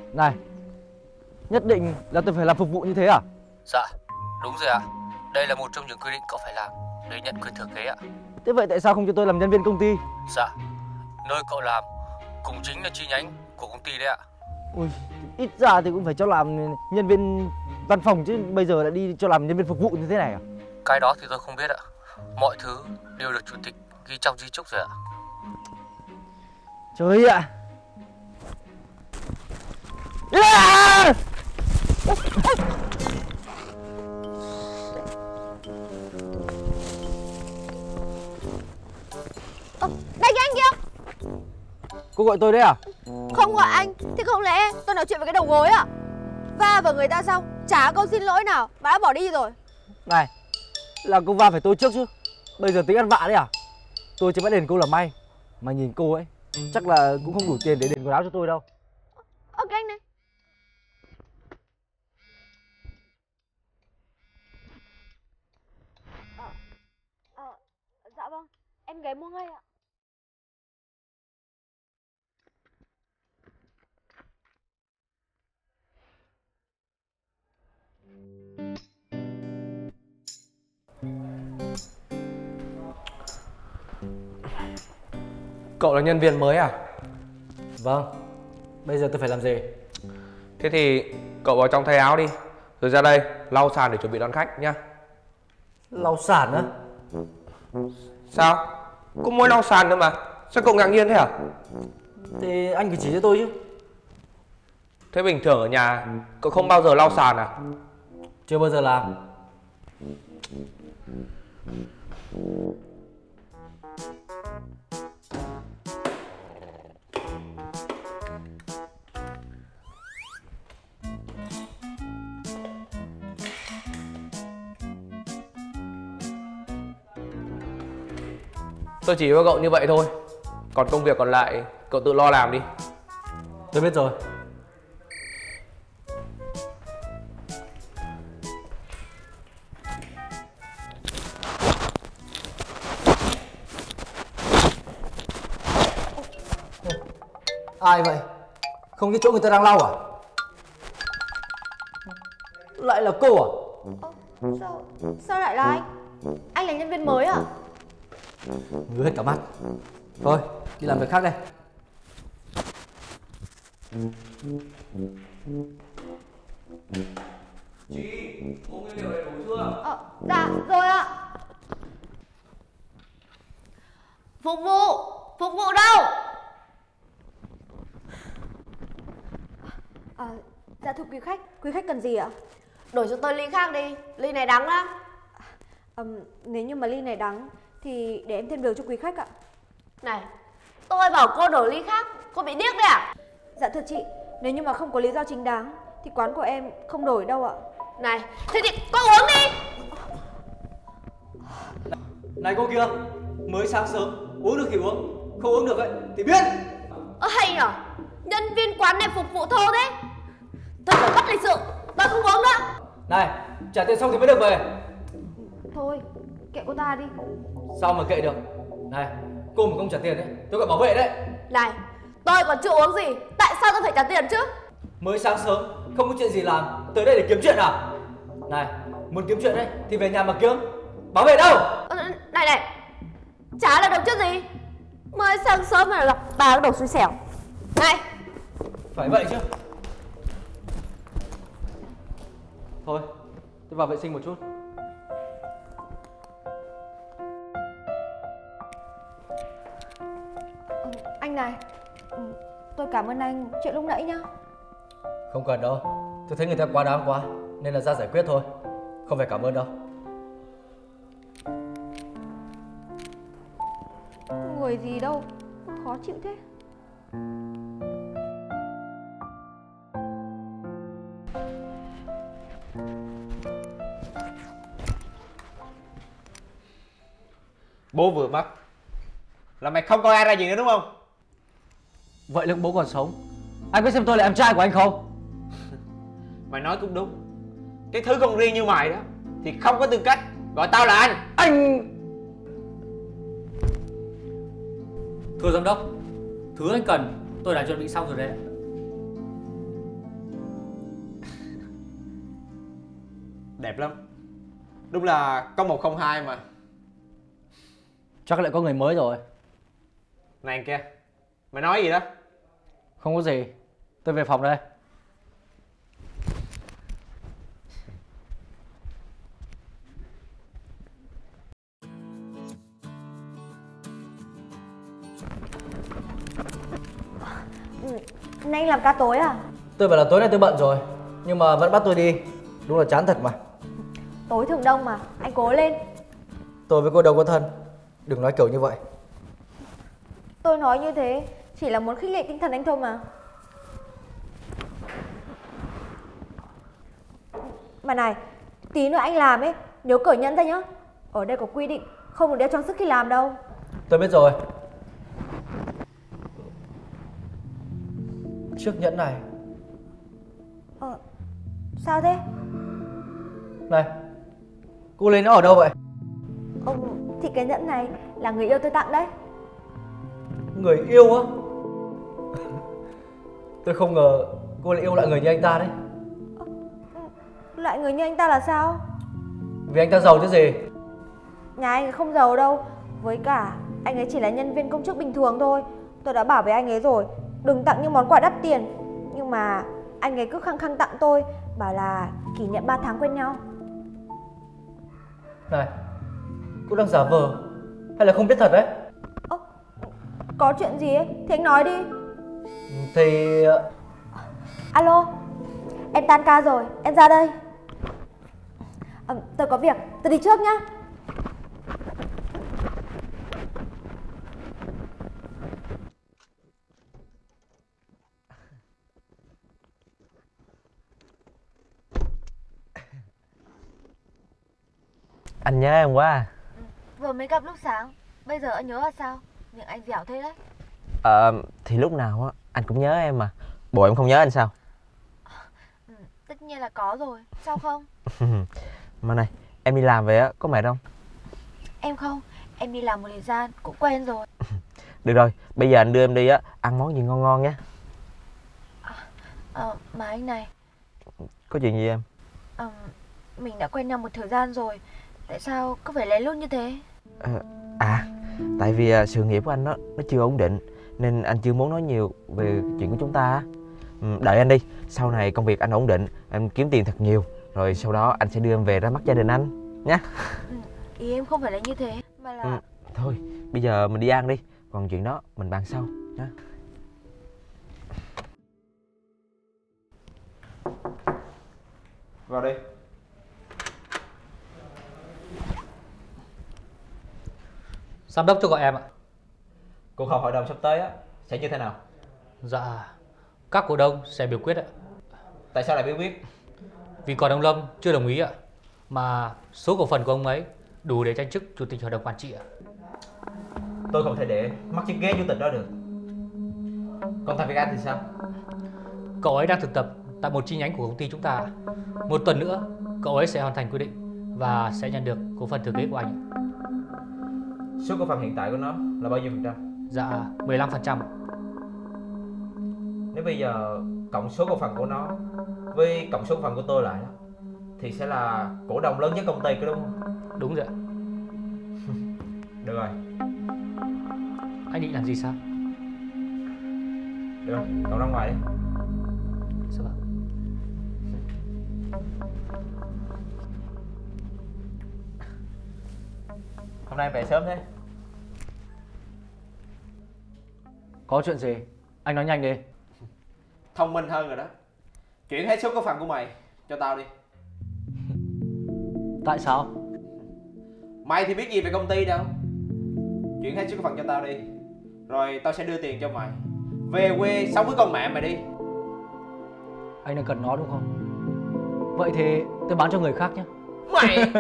Này, nhất định là tôi phải làm phục vụ như thế à? Dạ, đúng rồi ạ. Đây là một trong những quy định cậu phải làm để nhận quyền thừa kế ạ. Thế vậy tại sao không cho tôi làm nhân viên công ty? Dạ, nơi cậu làm cũng chính là chi nhánh của công ty đấy ạ. Ui, ít ra thì cũng phải cho làm nhân viên văn phòng chứ bây giờ lại đi cho làm nhân viên phục vụ như thế này à? Cái đó thì tôi không biết ạ. Mọi thứ đều được chủ tịch ghi trong di chúc rồi ạ. Trời ạ! À! Đây cái anh kia! Cô gọi tôi đấy à? Không gọi anh, thì không lẽ tôi nói chuyện với cái đầu gối à? Va vào người ta xong, chả câu xin lỗi nào mà đã bỏ đi rồi. Này, là cô va phải tôi trước chứ. Bây giờ tính ăn vạ đấy à? Tôi chỉ bắt đền cô là may. Mà nhìn cô ấy, chắc là cũng không đủ tiền để đền quần áo cho tôi đâu. Ơ cái anh này. Dạ vâng, em ghé mua ngay ạ. Cậu là nhân viên mới à? Vâng, bây giờ tôi phải làm gì? Thế thì cậu vào trong thay áo đi, rồi ra đây lau sàn để chuẩn bị đón khách nhá. Lau sàn á? Sao? Có mỗi lau sàn thôi mà, sao cậu ngạc nhiên thế à? Thì anh phải chỉ cho tôi chứ. Thế bình thường ở nhà cậu không bao giờ lau sàn à? Chưa bao giờ làm. Tôi chỉ với cậu như vậy thôi. Còn công việc còn lại cậu tự lo làm đi. Tôi biết rồi. Ai vậy? Không biết chỗ người ta đang lau à? Lại là cô à? Sao lại là anh? Anh là nhân viên mới à? Ngứa hết cả mắt. Thôi, đi làm việc khác đây. Chị, mua nguyên liệu đầy đủ chưa? Dạ, rồi ạ. Phục vụ đâu? Dạ thưa quý khách cần gì ạ? Đổi cho tôi ly khác đi, ly này đắng lắm. Nếu như mà ly này đắng thì để em thêm đường cho quý khách ạ. Này, tôi bảo cô đổi ly khác, cô bị điếc đấy à? Dạ thưa chị, nếu như mà không có lý do chính đáng thì quán của em không đổi đâu ạ. Này, thế thì cô uống đi. Này cô kia, mới sáng sớm, uống được thì uống, không uống được ấy thì biết. Hay nhở, nhân viên quán này phục vụ thô thế. Tôi phải mất lịch sự, tôi không uống nữa. Này, trả tiền xong thì mới được về. Thôi, kệ cô ta đi. Sao mà kệ được? Này, cô mà không trả tiền đấy, tôi gọi bảo vệ đấy. Này, tôi còn chưa uống gì, tại sao tôi phải trả tiền chứ? Mới sáng sớm, không có chuyện gì làm, tới đây để kiếm chuyện à? Này, muốn kiếm chuyện đấy thì về nhà mà kiếm. Bảo vệ đâu? Này, chả là được chứ gì. Mới sáng sớm mà gặp bà cái đồ xui xẻo. Này, phải vậy chứ. Thôi, tôi vào vệ sinh một chút. Anh này, tôi cảm ơn anh chuyện lúc nãy nhá. Không cần đâu, tôi thấy người ta quá đáng quá nên là ra giải quyết thôi. Không phải cảm ơn đâu. Người gì đâu, khó chịu thế. Bố vừa mất là mày không coi ai ra gì nữa đúng không? Vậy là bố còn sống, anh có xem tôi là em trai của anh không? Mày nói cũng đúng. Cái thứ con riêng như mày đó thì không có tư cách gọi tao là anh. Anh... Thưa giám đốc, thứ anh cần tôi đã chuẩn bị xong rồi đấy. Đẹp lắm. Đúng là có 102 mà. Chắc lại có người mới rồi. Này anh kia, mày nói gì đó? Không có gì. Tôi về phòng đây. Anh làm ca tối à? Tôi bảo là tối nay tôi bận rồi, nhưng mà vẫn bắt tôi đi. Đúng là chán thật mà. Tối thường đông mà, anh cố lên. Tôi với cô đâu có thân. Đừng nói kiểu như vậy. Tôi nói như thế chỉ là muốn khích lệ tinh thần anh thôi mà. Mà này, tí nữa anh làm ấy, nhớ cởi nhẫn ra nhá. Ở đây có quy định không được đeo trang sức khi làm đâu. Tôi biết rồi. Chiếc nhẫn này. Sao thế? Này, cô lấy nó ở đâu vậy? Thì cái nhẫn này là người yêu tôi tặng đấy. Người yêu á? Tôi không ngờ cô lại yêu lại người như anh ta đấy. Lại người như anh ta là sao? Vì anh ta giàu chứ gì. Nhà anh ấy không giàu đâu. Với cả anh ấy chỉ là nhân viên công chức bình thường thôi. Tôi đã bảo với anh ấy rồi, đừng tặng những món quà đắt tiền. Nhưng mà anh ấy cứ khăng khăng tặng tôi, bảo là kỷ niệm 3 tháng quen nhau. Này, cô đang giả vờ hay là không biết thật đấy? Có chuyện gì ấy thì anh nói đi. Thì... Alo, em tan ca rồi, em ra đây. Tôi có việc, tôi đi trước nhá. Anh nhớ em quá à. Vừa mới gặp lúc sáng, bây giờ anh nhớ là sao? Miệng anh dẻo thế đấy. Thì lúc nào á anh cũng nhớ em mà. Bộ em không nhớ anh sao? Tất nhiên là có rồi, sao không? Mà này, em đi làm về á có mệt không? Em không, em đi làm một thời gian cũng quen rồi. Được rồi, bây giờ anh đưa em đi á, ăn món gì ngon ngon nhé. Mà anh này, Có chuyện gì em? mình đã quen nhau một thời gian rồi, tại sao cứ phải lén lút như thế? Tại vì sự nghiệp của anh nó chưa ổn định, nên anh chưa muốn nói nhiều về chuyện của chúng ta á. Đợi anh đi, sau này công việc anh ổn định, em kiếm tiền thật nhiều, rồi sau đó anh sẽ đưa em về ra mắt gia đình anh nhé. Ý em không phải là như thế, mà là... Thôi, bây giờ mình đi ăn đi, còn chuyện đó mình bàn sau nhé. Vào đi. Giám đốc cho gọi em ạ. Cuộc họp hội đồng sắp tới á sẽ như thế nào? Dạ, các cổ đông sẽ biểu quyết ạ. Tại sao lại bí quyết? Vì còn ông Lâm chưa đồng ý ạ. Mà số cổ phần của ông ấy đủ để tranh chức chủ tịch hội đồng quản trị ạ. Tôi không thể để mất chiếc ghế chủ tịch đó được. Còn thằng Việt Anh thì sao? Cậu ấy đang thực tập tại một chi nhánh của công ty chúng ta. Một tuần nữa cậu ấy sẽ hoàn thành quy định và sẽ nhận được cổ phần thừa kế của anh. Số cổ phần hiện tại của nó là bao nhiêu phần trăm? Dạ, 15%. Nếu bây giờ cộng số cổ phần của nó với cộng số cổ phần của tôi lại đó, thì sẽ là cổ đông lớn nhất công ty, có đúng không? Đúng rồi ạ. Được rồi. Anh định làm gì sao? Được rồi, cậu ra ngoài đi. Dạ vâng. Hôm nay về sớm thế? Có chuyện gì? Anh nói nhanh đi. Thông minh hơn rồi đó. Chuyển hết số cổ phần của mày cho tao đi. Tại sao? Mày thì biết gì về công ty đâu. Chuyển hết số cổ phần cho tao đi, rồi tao sẽ đưa tiền cho mày. Về quê sống với con mẹ mày đi. Anh đang cần nó đúng không? Vậy thì tôi bán cho người khác nhé. Mày!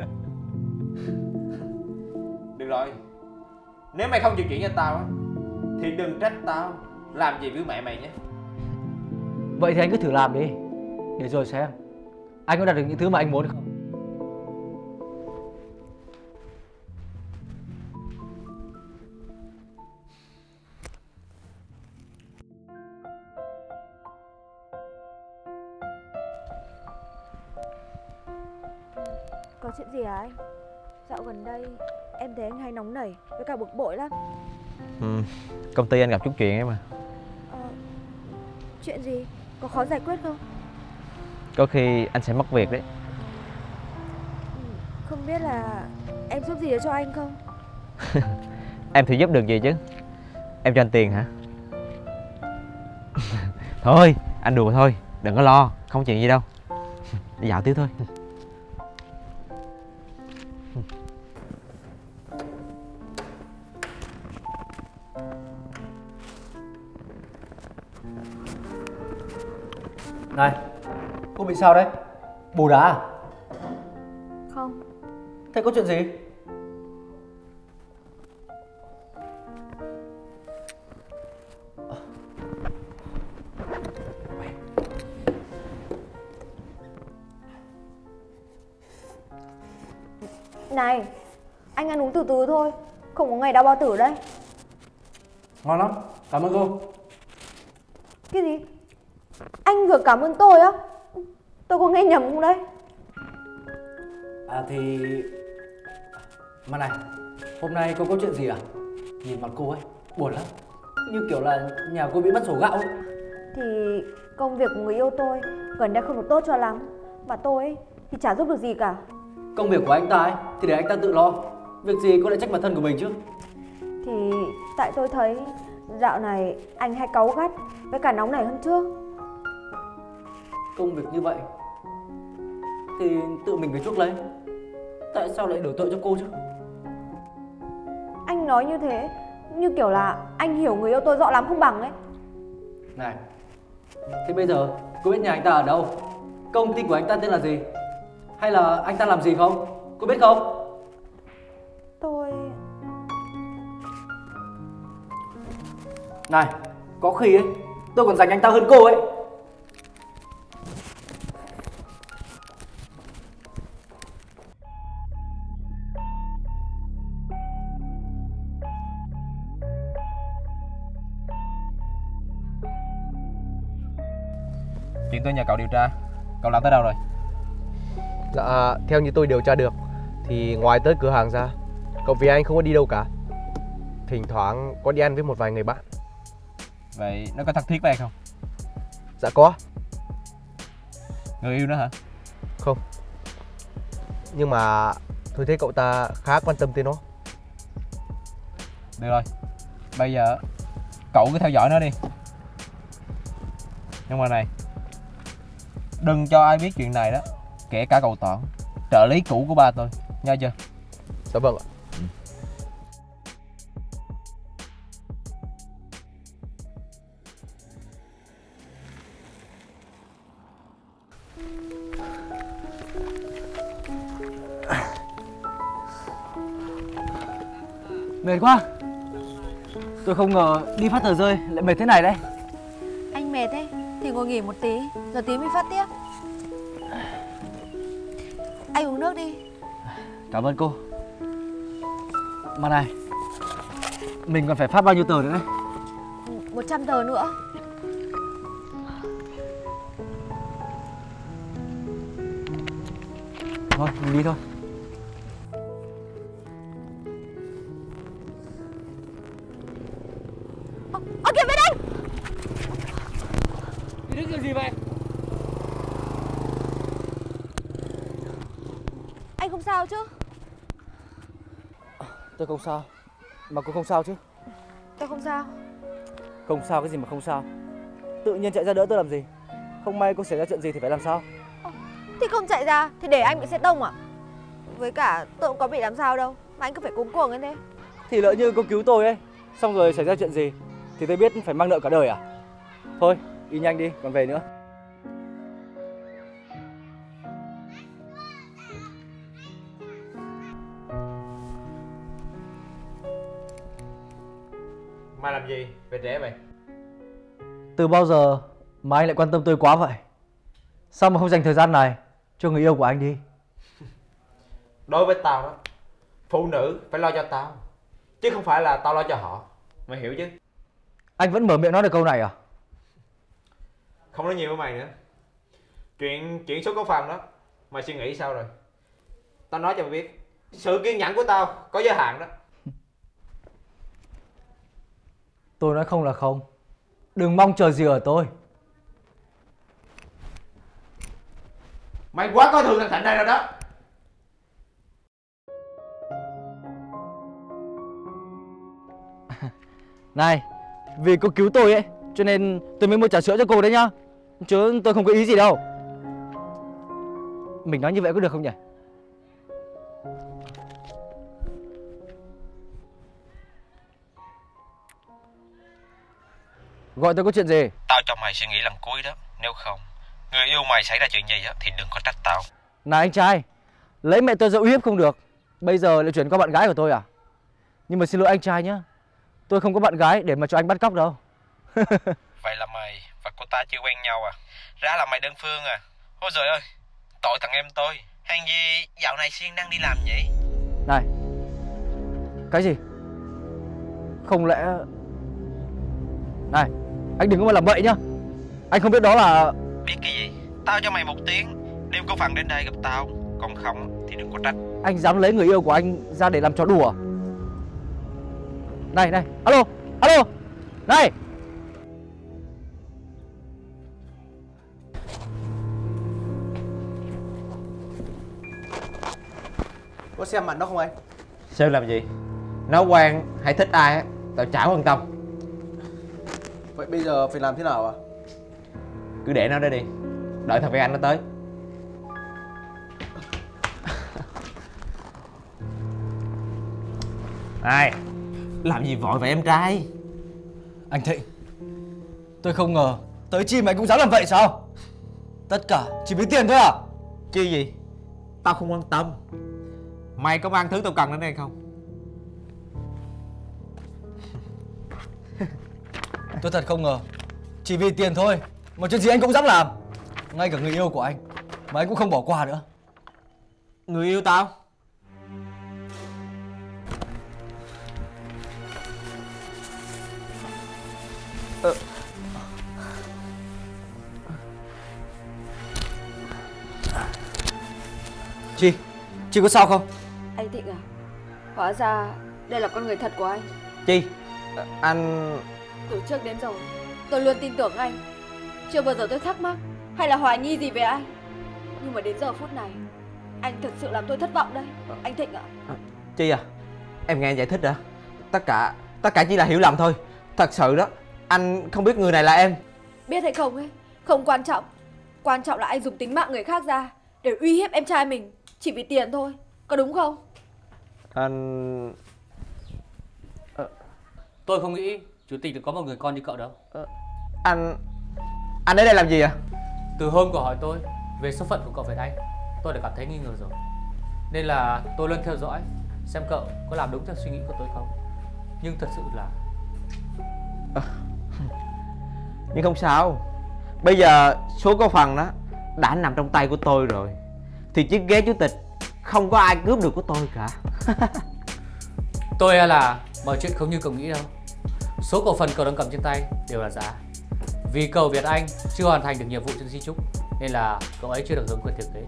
Được rồi, nếu mày không chịu chuyển cho tao á, thì đừng trách tao làm gì với mẹ mày nhé. Vậy thì anh cứ thử làm đi, để rồi xem anh có đạt được những thứ mà anh muốn không. Có chuyện gì hả anh? Dạo gần đây em thấy anh hay nóng nảy với cả bực bội lắm. Công ty anh gặp chút chuyện ấy mà. Chuyện gì? Có khó giải quyết không? Có khi anh sẽ mất việc đấy. Không biết là em giúp gì được cho anh không? Em thì giúp được gì chứ? Em cho anh tiền hả? Thôi, anh đùa thôi, đừng có lo, không chuyện gì đâu. Đi dạo tiếp thôi. Này, cô bị sao đấy? Bù đá à? Không. Thế có chuyện gì? Này, anh ăn uống từ từ thôi, không có ngày đau bao tử đấy. Ngon lắm, cảm ơn cô. Cái gì? Anh vừa cảm ơn tôi á? Tôi có nghe nhầm không đấy? À thì... Mà này, hôm nay cô có chuyện gì à? Nhìn mặt cô ấy, buồn lắm. Như kiểu là nhà cô bị mất sổ gạo ấy. Thì công việc của người yêu tôi gần đây không được tốt cho lắm. Mà tôi ấy, thì chả giúp được gì cả. Công việc của anh ta ấy, thì để anh ta tự lo. Việc gì cô lại trách bản thân của mình chứ? Thì tại tôi thấy dạo này anh hay cáu gắt với cả nóng nảy hơn trước. Công việc như vậy thì tự mình phải chuốc lấy. Tại sao lại đổ tội cho cô chứ? Anh nói như thế như kiểu là anh hiểu người yêu tôi rõ lắm không bằng ấy. Này, thế bây giờ cô biết nhà anh ta ở đâu? Công ty của anh ta tên là gì? Hay là anh ta làm gì không? Cô biết không? Tôi... Này, có khi ấy tôi còn giành anh ta hơn cô ấy. Chuyện tôi nhờ cậu điều tra, cậu làm tới đâu rồi? Dạ, theo như tôi điều tra được thì ngoài tới cửa hàng ra, cậu Vì Anh không có đi đâu cả. Thỉnh thoảng có đi ăn với một vài người bạn. Vậy nó có thân thiết với em không? Dạ có. Người yêu nữa hả? Không. Nhưng mà tôi thấy cậu ta khá quan tâm tới nó. Được rồi, bây giờ cậu cứ theo dõi nó đi. Nhưng mà này, đừng cho ai biết chuyện này đó, kể cả cậu Toản, trợ lý cũ của ba tôi, nghe chưa? Dạ vâng ạ. Mệt quá. Tôi không ngờ đi phát tờ rơi lại mệt thế này đấy. Anh mệt ấy thì ngồi nghỉ một tí, rồi tí mới phát tiếp. Anh uống nước đi. Cảm ơn cô. Mà này, mình còn phải phát bao nhiêu tờ nữa đấy? 100 tờ nữa. Thôi, mình đi thôi. Ơ kìa bên anh! Đi đứng kiểu gì vậy? Anh không sao chứ? Tôi không sao. Mà cô không sao chứ? Tôi không sao. Không sao cái gì mà không sao? Tự nhiên chạy ra đỡ tôi làm gì? Không may cô xảy ra chuyện gì thì phải làm sao? Thì không chạy ra thì để anh bị xe tông à? Với cả tôi cũng có bị làm sao đâu mà anh cứ phải cuống cuồng như thế. Thì lỡ như cô cứu tôi ấy, xong rồi xảy ra chuyện gì thì tôi biết phải mang nợ cả đời à? Thôi, đi nhanh đi, còn về nữa. Mai làm gì? Về trễ vậy? Từ bao giờ mà anh lại quan tâm tôi quá vậy? Sao mà không dành thời gian này cho người yêu của anh đi? Đối với tao đó, phụ nữ phải lo cho tao, chứ không phải là tao lo cho họ. Mày hiểu chứ? Anh vẫn mở miệng nói được câu này à? Không nói nhiều với mày nữa. Chuyện số có Phạm đó, mày suy nghĩ sao rồi? tao nói cho mày biết, sự kiên nhẫn của tao có giới hạn đó. Tôi nói không là không. Đừng mong chờ gì ở tôi. Mày quá coi thường thằng Thịnh này rồi đó. Này, vì cô cứu tôi ấy, cho nên tôi mới mua trà sữa cho cô đấy nhá. Chứ tôi không có ý gì đâu. Mình nói như vậy có được không nhỉ? Gọi tôi có chuyện gì? Tao cho mày suy nghĩ lần cuối đó. Nếu không, người yêu mày xảy ra chuyện gì á thì đừng có trách tao. Này anh trai, lấy mẹ tôi ra uy hiếp không được. Bây giờ lại chuyển qua bạn gái của tôi à? Nhưng mà xin lỗi anh trai nhá, tôi không có bạn gái để mà cho anh bắt cóc đâu. Vậy là mày và cô ta chưa quen nhau à? Ra là mày đơn phương à? Ôi trời ơi, tội thằng em tôi. Hèn gì dạo này Xuyên đang đi làm nhỉ? Này, cái gì? Không lẽ... Này, anh đừng có mà làm bậy nhá. Anh không biết đó là... Biết cái gì? Tao cho mày một tiếng, đêm có phần đến đây gặp tao. Còn không thì đừng có trách. Anh dám lấy người yêu của anh ra để làm trò đùa. Này, này, alo, alo, này. Có xem mặt đó không anh? Xem làm gì? Nó quen hay thích ai á, tao chả quan tâm. Vậy bây giờ phải làm thế nào à? Cứ để nó đó đi, đợi thằng Việt Anh nó tới. Này, làm gì vội vậy em trai? Anh Thịnh, tôi không ngờ tới chi mày cũng dám làm vậy sao? Tất cả chỉ vì tiền thôi à? Chi gì? Tao không quan tâm. Mày có mang thứ tao cần đến đây không? Tôi thật không ngờ, chỉ vì tiền thôi mà chuyện gì anh cũng dám làm. Ngay cả người yêu của anh mà anh cũng không bỏ qua nữa. Người yêu tao? Chị có sao không? Anh Thịnh à, hóa ra đây là con người thật của anh. Chi? Anh... Từ trước đến giờ tôi luôn tin tưởng anh, chưa bao giờ tôi thắc mắc hay là hoài nghi gì về anh. Nhưng mà đến giờ phút này anh thật sự làm tôi thất vọng đây. Anh Thịnh ạ. Chi à? Em nghe anh giải thích đã. Tất cả chỉ là hiểu lầm thôi. Thật sự đó, anh không biết người này là em. Biết hay không ấy, không quan trọng. Quan trọng là anh dùng tính mạng người khác ra để uy hiếp em trai mình chỉ vì tiền thôi. Có đúng không? Anh... Tôi không nghĩ chủ tịch được có một người con như cậu đâu. Anh đến đây làm gì à? Từ hôm cậu hỏi tôi về số phận của cậu Việt Anh, tôi đã cảm thấy nghi ngờ rồi. Nên là tôi luôn theo dõi xem cậu có làm đúng theo suy nghĩ của tôi không. Nhưng thật sự là... Nhưng không sao. Bây giờ số có phần đó đã nằm trong tay của tôi rồi, thì chiếc ghế chủ tịch không có ai cướp được của tôi cả. Tôi là mọi chuyện không như cậu nghĩ đâu. Số cổ phần cậu đang cầm trên tay đều là giả. Vì cậu Việt Anh chưa hoàn thành được nhiệm vụ trên di trúc nên là cậu ấy chưa được hưởng quyền thừa kế.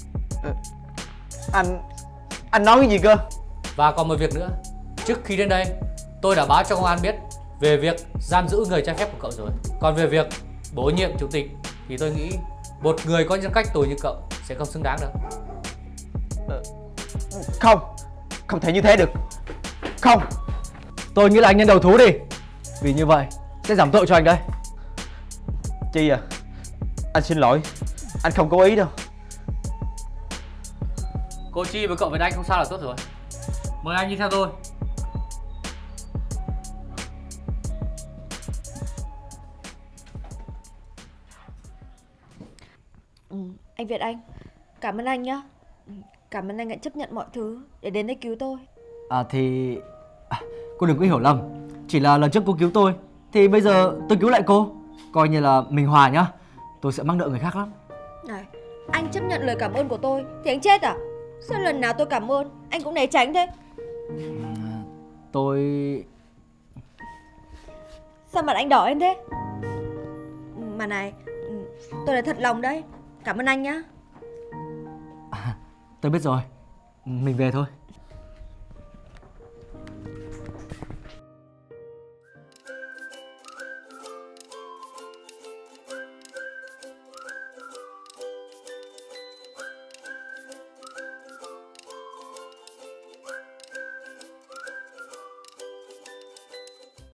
Anh nói cái gì cơ? Và còn một việc nữa, trước khi đến đây tôi đã báo cho công an biết về việc giam giữ người trái phép của cậu rồi. Còn về việc bổ nhiệm chủ tịch thì tôi nghĩ một người có nhân cách tồi như cậu sẽ không xứng đáng đâu. Không thể như thế được. Không. Tôi nghĩ là anh nên đầu thú đi. Vì như vậy sẽ giảm tội cho anh đấy. Chi à, anh xin lỗi, anh không cố ý đâu. Cô Chi với cậu Việt Anh không sao là tốt rồi. Mời anh đi theo tôi. Anh Việt Anh, cảm ơn anh nhá. Cảm ơn anh đã chấp nhận mọi thứ để đến đây cứu tôi. Cô đừng có hiểu lầm. Chỉ là lần trước cô cứu tôi thì bây giờ tôi cứu lại cô. Coi như là mình hòa nhá. Tôi sẽ mắc nợ người khác lắm. Này, anh chấp nhận lời cảm ơn của tôi thì anh chết à? Sao lần nào tôi cảm ơn anh cũng né tránh thế? Tôi... Sao mặt anh đỏ lên thế? Mà này, tôi là thật lòng đấy. Cảm ơn anh nhá. Tôi biết rồi. Mình về thôi.